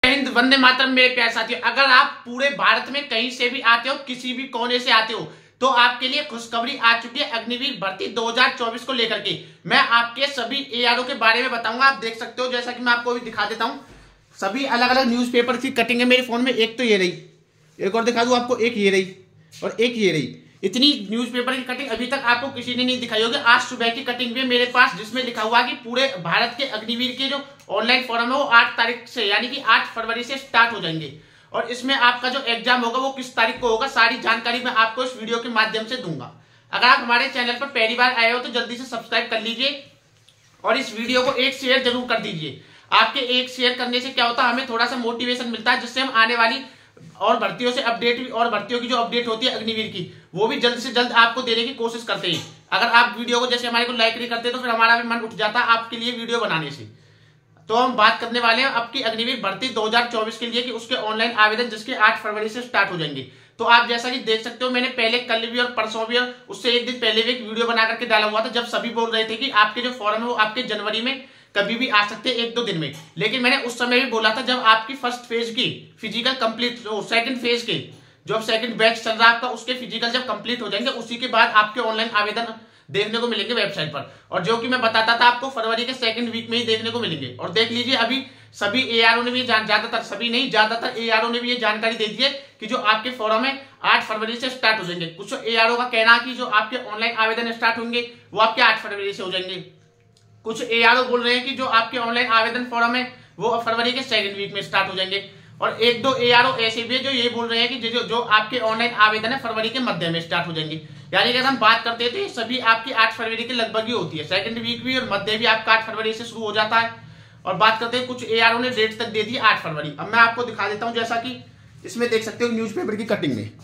हिंद, वंदे मातरम। मेरे प्यारे साथियों, अगर आप पूरे भारत में कहीं से भी आते हो, किसी भी कोने से आते हो, तो आपके लिए खुशखबरी आ चुकी है अग्निवीर भर्ती 2024 को लेकर के। मैं आपके सभी एआरओ के बारे में बताऊंगा। आप देख सकते हो, जैसा कि मैं आपको अभी दिखा देता हूं, सभी अलग अलग न्यूज़पेपर की कटिंग है मेरे फोन में। एक तो ये रही, एक और दिखा दूं आपको, एक ये रही और एक ये रही। इतनी न्यूज़पेपर की कटिंग अभी तक आपको किसी ने नहीं दिखाई होगी। आज सुबह की कटिंग भी मेरे पास, जिसमें लिखा हुआ कि पूरे भारत के अग्निवीर के जो ऑनलाइन फॉर्म है वो 8 तारीख से, यानी कि 8 फरवरी से स्टार्ट हो जाएंगे। और इसमें आपका जो एग्जाम होगा वो किस तारीख को होगा, सारी जानकारी मैं आपको इस वीडियो के माध्यम से दूंगा। अगर आप हमारे चैनल पर पहली बार आए हो तो जल्दी से सब्सक्राइब कर लीजिए और इस वीडियो को एक शेयर जरूर कर दीजिए। आपके एक शेयर करने से क्या होता है, हमें थोड़ा सा मोटिवेशन मिलता है, जिससे हम आने वाली और भर्तियों से अपडेट और भर्तियों की जो अपडेट होती है अग्निवीर की, वो भी जल्द से जल्द आपको देने की कोशिश करते हैं। अगर आप वीडियो को जैसे हमारे को लाइक नहीं करते तो फिर हमारा भी मन उठ जाता है आपके लिए वीडियो बनाने से। तो हम बात करने वाले हैं आपकी अग्निवीर भर्ती 2024 के लिए कि उसके ऑनलाइन आवेदन जिसके 8 फरवरी से स्टार्ट हो जाएंगे। तो आप जैसा कि देख सकते हो, मैंने पहले कल भी और परसों भी और उससे एक दिन पहले भी एक वीडियो बना करके डाला हुआ था, जब सभी बोल रहे थे कि आपके जो फॉर्म है वो आपके जनवरी में कभी भी आ सकते हैं, 1-2 दिन में। लेकिन मैंने उस समय भी बोला था, जब आपकी फर्स्ट फेज की फिजिकल कंप्लीट, सेकंड फेज के जो सेकंड बैच चल रहा है आपका, उसके फिजिकल जब कंप्लीट हो जाएंगे, उसी के बाद आपके ऑनलाइन आवेदन देखने को मिलेंगे वेबसाइट पर। और जो कि मैं बताता था आपको, फरवरी के सेकंड वीक में ही देखने को मिलेंगे। और देख लीजिए, अभी सभी एआरओ ने भी, ज्यादातर सभी नहीं, ज्यादातर एआरओ ने भी ये जानकारी दे दी है कि जो आपके फॉर्म है 8 फरवरी से स्टार्ट हो जाएंगे। कुछ एआरओ का कहना है कि जो आपके ऑनलाइन आवेदन स्टार्ट होंगे वो आपके 8 फरवरी से हो जाएंगे। कुछ एआरओ बोल रहे हैं कि जो आपके ऑनलाइन आवेदन फॉर्म है वो फरवरी के सेकंड वीक में स्टार्ट हो जाएंगे। और 1-2 एआरओ ऐसे भी है जो ये बोल रहे हैं कि जो आपके ऑनलाइन आवेदन है फरवरी के मध्य में स्टार्ट हो जाएंगे। यानी कि अगर हम बात करते थे, सभी आपकी 8 फरवरी के लगभग ही होती है, सेकंड वीक भी और मध्य भी आपका 8 फरवरी से शुरू हो जाता है। और बात करते हैं, कुछ एआरओ ने डेट तक दे दी 8 फरवरी। अब मैं आपको दिखा देता हूं, जैसा कि इसमें देख सकते हो न्यूज़पेपर की कटिंग में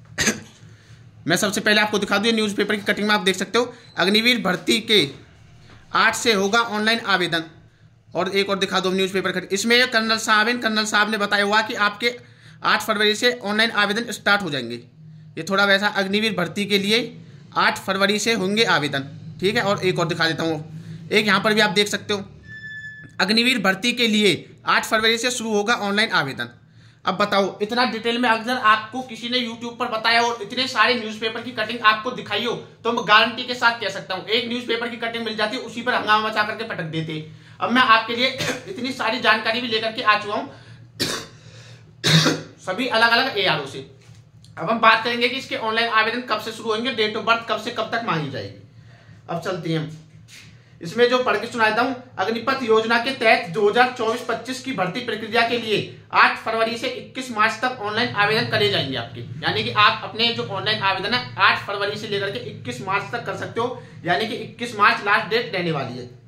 मैं सबसे पहले आपको दिखा दूं, न्यूज़पेपर की कटिंग में आप देख सकते हो अग्निवीर भर्ती के 8 से होगा ऑनलाइन आवेदन। और एक और दिखा दो न्यूज़पेपर कटिंग, इसमें कर्नल साहब ने बताया हुआ कि आपके 8 फरवरी से ऑनलाइन आवेदन स्टार्ट हो जाएंगे। ये थोड़ा वैसा अग्निवीर भर्ती के लिए 8 फरवरी से होंगे आवेदन, ठीक है। और एक और दिखा देता हूँ, एक यहाँ पर भी आप देख सकते हो, अग्निवीर भर्ती के लिए 8 फरवरी से शुरू होगा ऑनलाइन आवेदन। अब बताओ, इतना डिटेल में अगर आपको किसी ने यूट्यूब पर बताया और इतने सारे न्यूज़पेपर की कटिंग आपको दिखाई हो, तो मैं गारंटी के साथ कह सकता हूँ एक न्यूज़पेपर की कटिंग मिल जाती है, उसी पर हंगामा मचा करके पटक देते। अब मैं आपके लिए इतनी सारी जानकारी भी लेकर के आ चुका हूँ सभी अलग अलग एआरओ से। अब हम बात करेंगे कि इसके ऑनलाइन आवेदन कब से शुरू होंगे, डेट ऑफ बर्थ कब से कब तक मांगी जाएगी। अब चलते हैं हम इसमें जो पढ़ के सुना देता हूं। अग्निपथ योजना के तहत 2024-25 की भर्ती प्रक्रिया के लिए 8 फरवरी से 21 मार्च तक ऑनलाइन आवेदन करे जाएंगे आपके। यानी कि आप अपने जो ऑनलाइन आवेदन है 8 फरवरी से लेकर के 21 मार्च तक कर सकते हो, यानी कि 21 मार्च लास्ट डेट रहने वाली है।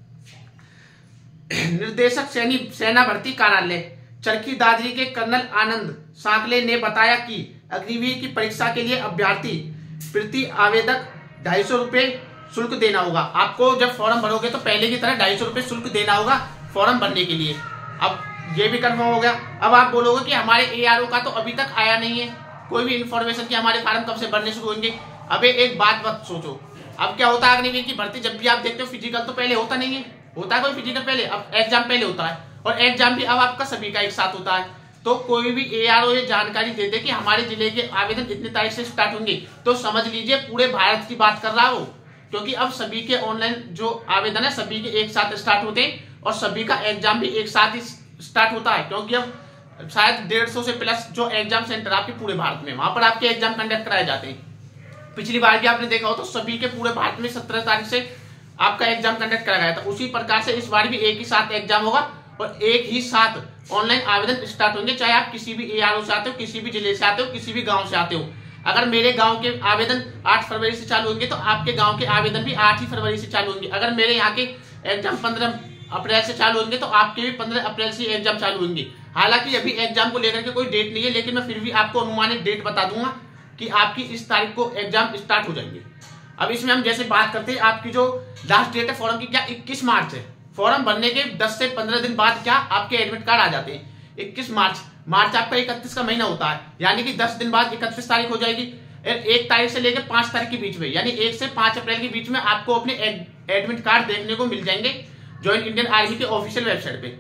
निर्देशक सेना भर्ती कार्यालय चरखी दादरी के कर्नल आनंद सांकले ने बताया कि अग्निवीर की परीक्षा के लिए अभ्यर्थी प्रति आवेदक 250 रुपए शुल्क देना होगा। आपको जब फॉर्म भरोगे तो पहले की तरह 250 रुपए शुल्क देना होगा फॉर्म भरने के लिए। अब ये भी कंफर्म हो गया। अब आप बोलोगे कि हमारे एआरओ का तो अभी तक आया नहीं है कोई भी इंफॉर्मेशन कि हमारे फॉर्म कब से भरने शुरू होंगे। अब एक बात मत सोचो, अब क्या होता है अग्निवीर की भर्ती, जब भी आप देखते हो फिजिकल तो पहले होता नहीं है, होता है कोई फिजिकल पहले, अब एग्जाम पहले होता है। और एग्जाम भी अब आपका सभी का एक साथ होता है। तो कोई भी एआरओ ये जानकारी दे दे कि हमारे जिले के आवेदन इतनी तारीख से स्टार्ट होंगे, तो समझ लीजिए पूरे भारत की बात कर रहा हो, क्योंकि अब सभी के ऑनलाइन जो आवेदन है सभी के एक साथ स्टार्ट होते हैं और सभी का एग्जाम भी एक साथ ही स्टार्ट होता है। क्योंकि अब शायद 150 से प्लस जो एग्जाम सेंटर आपके पूरे भारत में, वहां पर आपके एग्जाम कंडक्ट कराए जाते हैं। पिछली बार भी आपने देखा हो तो सभी के पूरे भारत में 17 तारीख से आपका एग्जाम कंडक्ट कराया गया था। उसी प्रकार से इस बार भी एक ही साथ एग्जाम होगा और एक ही साथ ऑनलाइन आवेदन स्टार्ट होंगे, चाहे आप किसी भी एआरओ से आते हो, किसी भी जिले से आते हो, किसी भी गांव से आते हो। अगर मेरे गांव के आवेदन 8 फरवरी से चालू होंगे तो आपके गांव के आवेदन भी 8 ही फरवरी से चालू होंगे। अगर मेरे यहाँ के एग्जाम 15 अप्रैल से चालू होंगे तो आपके भी 15 अप्रैल से एग्जाम चालू होंगे। हालांकि अभी एग्जाम को लेकर के कोई डेट नहीं है, लेकिन मैं फिर भी आपको अनुमानित डेट बता दूंगा कि आपकी इस तारीख को एग्जाम स्टार्ट हो जाएंगे। अब इसमें हम जैसे बात करते हैं, आपकी जो लास्ट डेट है फॉर्म की क्या 21 मार्च है। फॉर्म भरने के 10 से 15 दिन बाद क्या आपके एडमिट कार्ड आ जाते हैं 21 मार्च आपका 31 का महीना होता है, यानी कि 10 दिन बाद 31 तारीख हो जाएगी। 1 तारीख से लेकर 5 तारीख के बीच में, यानी 1 से 5 अप्रैल के बीच में आपको अपने एडमिट कार्ड देखने को मिल जाएंगे ज्वाइंट इंडियन आर्मी के ऑफिशियल वेबसाइट पे।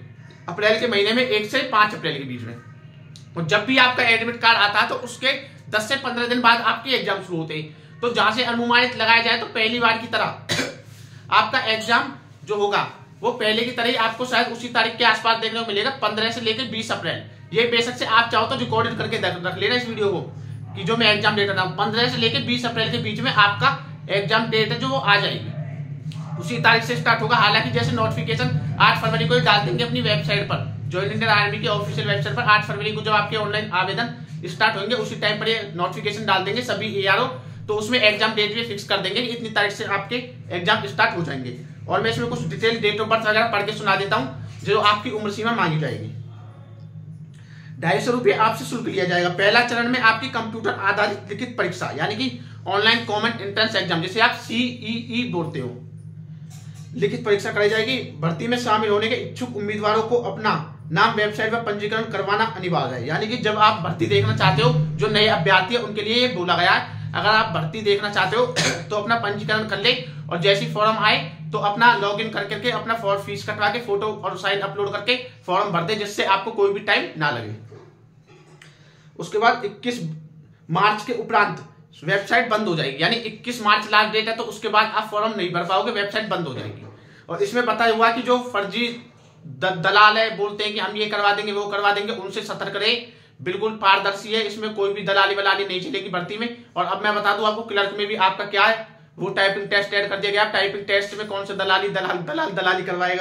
अप्रैल के महीने में 1 से 5 अप्रैल के बीच में। और जब भी आपका एडमिट कार्ड आता है तो उसके 10 से 15 दिन बाद आपके एग्जाम शुरू होते हैं। तो जहां से अनुमानित लगाया जाए तो पहली बार की तरह आपका एग्जाम जो होगा वो पहले की तरह ही आपको शायद उसी तारीख के आसपास देखने को मिलेगा, 15 से लेकर 20 अप्रैल। ये बेशक से आप चाहो तो रिकॉर्डेड करके रख लेना इस वीडियो को कि जो मैं एग्जाम डेट रहा हूँ 15 से लेकर 20 अप्रैल के बीच में आपका एग्जाम डेट है जो वो आ जाएगी, उसी तारीख से स्टार्ट होगा। हालांकि जैसे नोटिफिकेशन 8 फरवरी को डाल देंगे अपनी वेबसाइट पर, ज्वाइन इंडियन आर्मी की ऑफिशियल वेबसाइट पर 8 फरवरी को जब आपके ऑनलाइन आवेदन स्टार्ट होंगे उसी टाइम पर ये नोटिफिकेशन डाल देंगे सभी ARO। तो उसमें एग्जाम डेट भी फिक्स कर देंगे कि इतनी तारीख से आपके एग्जाम स्टार्ट हो जाएंगे। और मैं इसमें कुछ डिटेल डेट ऑफ बर्थ वगैरह पढ़ के सुना देता हूं जो आपकी उम्र सीमा मांगी जाएगी। 250 रुपये आपसे शुल्क लिया जाएगा। पहला चरण में आपकी कंप्यूटर आधारित लिखित परीक्षा यानी कि ऑनलाइन कॉमन एंट्रेंस एग्जाम जिसे आप CEE बोलते हो, लिखित परीक्षा कराई जाएगी। भर्ती में शामिल होने के इच्छुक उम्मीदवारों को अपना नाम वेबसाइट पर पंजीकरण करवाना अनिवार्य है। यानी कि जब आप भर्ती देखना चाहते हो, जो नए अभ्यर्थी है उनके लिए ये बोला गया है, अगर आप भर्ती देखना चाहते हो तो अपना पंजीकरण कर ले और जैसी फॉर्म आए तो अपना लॉगिन करके अपना फॉर्म फीस कटवा के फोटो और साइन अपलोड करके फॉर्म भर दे, जिससे आपको कोई भी टाइम ना लगे। उसके बाद 21 मार्च के उपरांत वेबसाइट बंद हो जाएगी, यानी 21 मार्च लास्ट डेट है तो उसके बाद आप फॉर्म नहीं भर पाओगे, वेबसाइट बंद हो जाएगी। और इसमें बताया हुआ कि जो फर्जी दलाल है बोलते हैं कि हम ये करवा देंगे वो करवा देंगे, उनसे सतर्क रहे। बिल्कुल पारदर्शी है, इसमें कोई भी दलाली वलाली नहीं चलेगी भर्ती में। और अब मैं बता दूं आपको क्लर्क में भी आपका क्या है, वो टाइपिंग टेस्ट ऐड कर दिया गया। टाइपिंग टेस्ट में कौन से दलाली करवाएगा।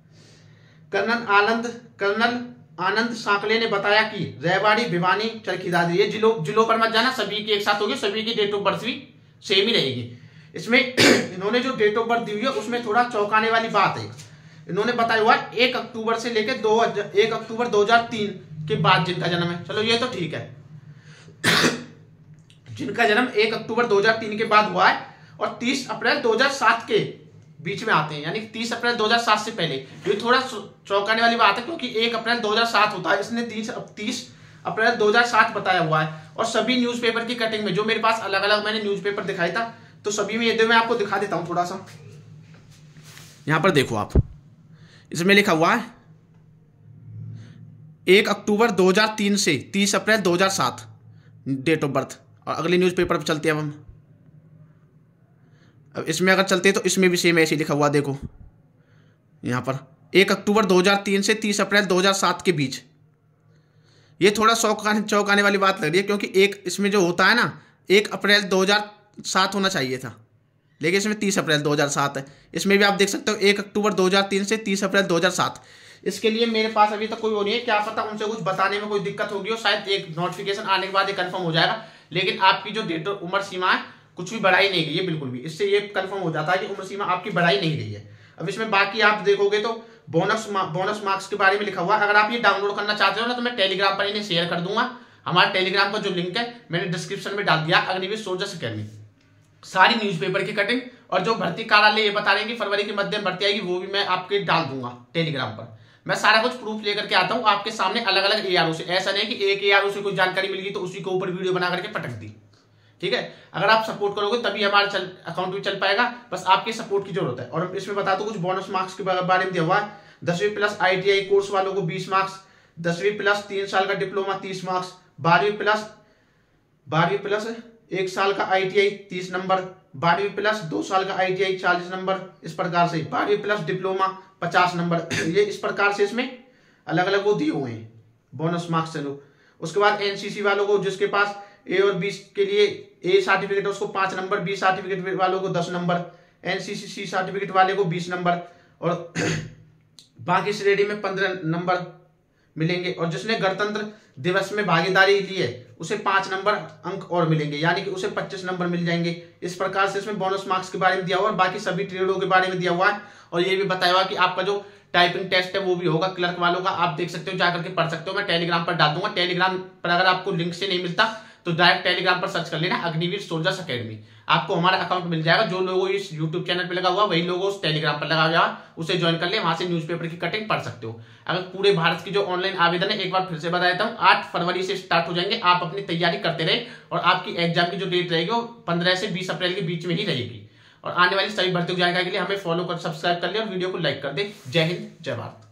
कर्नल आनंद सांकले ने बताया कि रेवाड़ी भिवानी चरखी दादरी ये जिलों पर मत जाना, सभी की एक साथ होगी, सभी की डेट ऑफ बर्थ भी सेम ही रहेगी। इसमें इन्होंने जो डेट ऑफ बर्थ दी हुई है उसमें थोड़ा चौंकाने वाली बात है। इन्होंने बताया हुआ 1 अक्टूबर से लेकर 1 अक्टूबर 2003 के बाद जिनका जन्म है, चलो ये तो ठीक है जिनका जन्म 1 अक्टूबर 2003 के बाद हुआ है और 30 अप्रैल 2007 के बीच में आते हैं, यानी 30 अप्रैल 2007 से पहले। ये थोड़ा चौंकाने वाली बात है क्योंकि 1 अप्रैल 2007 होता है, इसने 30 अप्रैल 2007 बताया हुआ है। और सभी न्यूज़पेपर की कटिंग में जो मेरे पास अलग अलग मैंने न्यूज़पेपर दिखाया था तो सभी में ये मैं आपको दिखा देता हूं थोड़ा सा। यहां पर देखो आप, इसमें लिखा हुआ है 1 अक्टूबर 2003 से 30 अप्रैल 2007 डेट ऑफ बर्थ। और अगले न्यूज़पेपर पर चलते हैं हम। अब इसमें अगर चलते हैं तो इसमें भी सेम ऐसे लिखा हुआ, देखो यहाँ पर 1 अक्टूबर 2003 से 30 अप्रैल 2007 के बीच। ये थोड़ा चौंकाने वाली बात लग रही है क्योंकि एक इसमें जो होता है ना 1 अप्रैल 2007 होना चाहिए था, लेकिन इसमें 30 अप्रैल 2007 है। इसमें भी आप देख सकते हो 1 अक्टूबर 2003 से 30 अप्रैल 2007। इसके लिए मेरे पास अभी तक कोई वो नहीं है, क्या पता उनसे कुछ बताने में कोई दिक्कत होगी और शायद एक नोटिफिकेशन आने के बाद ये कंफर्म हो जाएगा। लेकिन आपकी जो डेट उम्र सीमा है कुछ भी बढ़ाई नहीं गई है बिल्कुल भी, इससे ये कंफर्म हो जाता है कि उम्र सीमा आपकी बढ़ाई नहीं गई है। अब इसमें बाकी आप देखोगे तो बोनस मार्क्स के बारे में लिखा हुआ है। अगर आप ये डाउनलोड करना चाहते हो ना तो मैं टेलीग्राम पर इन्हें शेयर कर दूंगा। हमारे टेलीग्राम का जो लिंक है मैंने डिस्क्रिप्शन में डाल दिया, अग्निवीर सोल्जर्स अकेडमी। सारी न्यूज़पेपर की कटिंग और जो भर्ती कार्यालय ये बता रहे हैं कि फरवरी के मध्य में भर्ती आएगी वो भी मैं आपके डाल दूंगा टेलीग्राम पर। मैं सारा कुछ प्रूफ लेकर के आता हूँ आपके सामने अलग अलग ARO से। ऐसा नहीं कि एक ARO से कोई जानकारी मिल गई तो उसी के ऊपर वीडियो बना करके पटक दी, ठीक है। अगर आप सपोर्ट करोगे तभी हमारा अकाउंट भी चल पाएगा, बस आपके सपोर्ट की जरूरत है। और इसमें बता दो कुछ बोनस मार्क्स के बारे में दिया हुआ है। 10वीं प्लस ITI कोर्स वालों को 20 मार्क्स, 10वीं प्लस 3 साल का डिप्लोमा 30 मार्क्स, 12वीं प्लस 1 साल का ITI 30 नंबर, 12वीं प्लस 2 साल का ITI 40 नंबर, इस प्रकार से 12वीं प्लस डिप्लोमा 50 नंबर। ये इस प्रकार से इसमें अलग अलग वो दिए हुए हैं बोनस मार्क्स से लोग। उसके बाद NCC वालों को जिसके पास A और B के लिए A सर्टिफिकेट है उसको 5 नंबर, B सर्टिफिकेट वालों को 10 नंबर, NCC C सर्टिफिकेट वाले को 20 नंबर और बाकी श्रेणी में 15 नंबर मिलेंगे। और जिसने गणतंत्र दिवस में भागीदारी ली है उसे 5 नंबर अंक और मिलेंगे, यानी कि उसे 25 नंबर मिल जाएंगे। इस प्रकार से इसमें बोनस मार्क्स के बारे में दिया हुआ है, बाकी सभी ट्रेडों के बारे में दिया हुआ है। और ये भी बताया हुआ कि आपका जो टाइपिंग टेस्ट है वो भी होगा क्लर्क वालों का, आप देख सकते हो जाकर के पढ़ सकते हो। मैं टेलीग्राम पर डाल दूंगा, टेलीग्राम पर अगर आपको लिंक से नहीं मिलता तो डायरेक्ट टेलीग्राम पर सर्च कर लेना अग्निवीर सोल्जर्स अकेडमी, आपको हमारा अकाउंट मिल जाएगा। जो लोगों इस यूट्यूब चैनल पे लगा हुआ वही लोगों उस टेलीग्राम पर लगा हुआ उसे ज्वाइन कर ले, वहां से न्यूज़पेपर की कटिंग पढ़ सकते हो। अगर पूरे भारत की जो ऑनलाइन आवेदन है एक बार फिर से बता देता हूँ 8 फरवरी से स्टार्ट हो जाएंगे। आप अपनी तैयारी करते रहे और आपकी एग्जाम की जो डेट रहेगी वो 15 से 20 अप्रैल के बीच में ही रहेगी। और आने वाली सभी भर्ती जानकारी के लिए हमें फॉलो कर सब्सक्राइब कर ले और वीडियो को लाइक कर दे। जय हिंद, जय भारत।